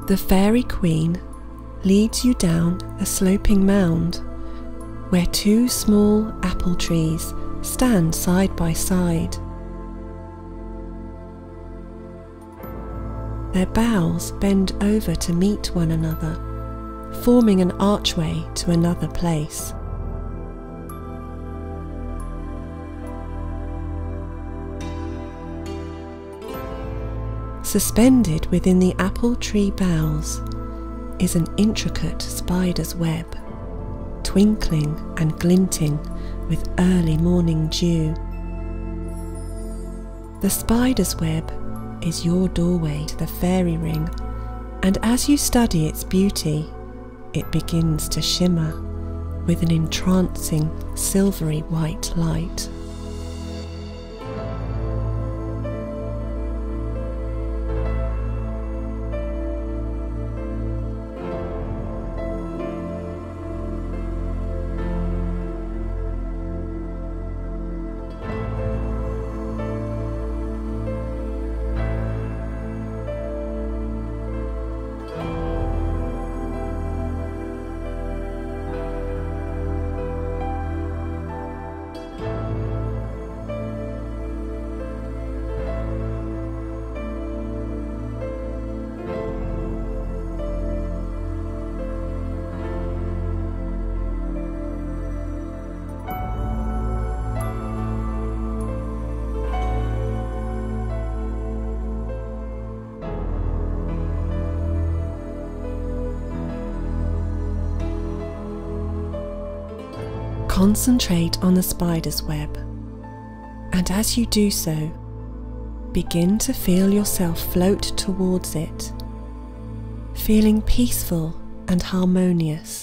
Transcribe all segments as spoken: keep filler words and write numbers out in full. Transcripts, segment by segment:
The Fairy Queen leads you down a sloping mound where two small apple trees stand side by side. Their boughs bend over to meet one another, forming an archway to another place. Suspended within the apple tree boughs is an intricate spider's web, twinkling and glinting with early morning dew. The spider's web is your doorway to the fairy ring, and as you study its beauty, it begins to shimmer with an entrancing silvery white light. Concentrate on the spider's web, and as you do so, begin to feel yourself float towards it, feeling peaceful and harmonious.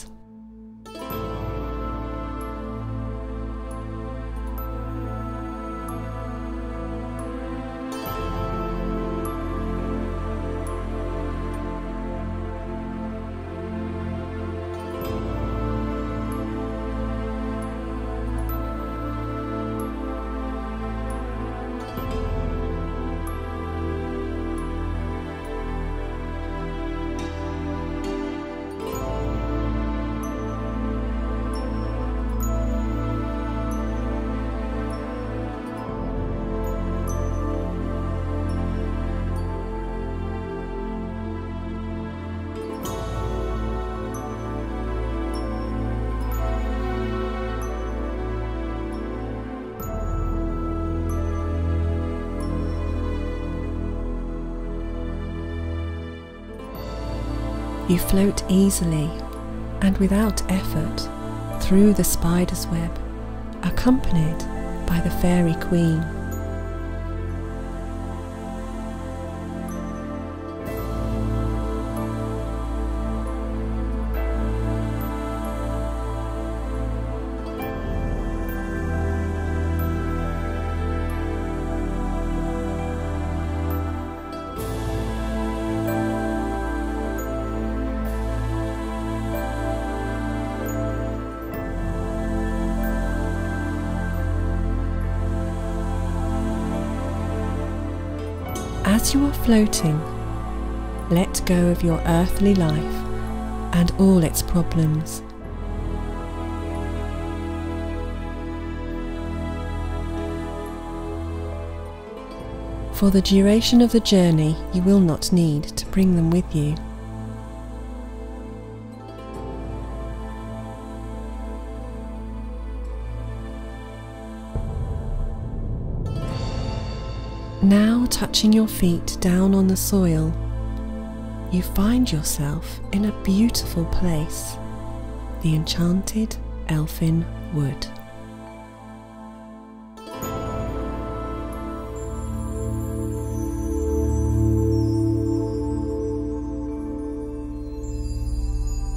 You float easily and without effort through the spider's web, accompanied by the Fairy Queen. As you are floating, let go of your earthly life and all its problems. For the duration of the journey, you will not need to bring them with you. Now, touching your feet down on the soil, you find yourself in a beautiful place, the Enchanted Elfin Wood.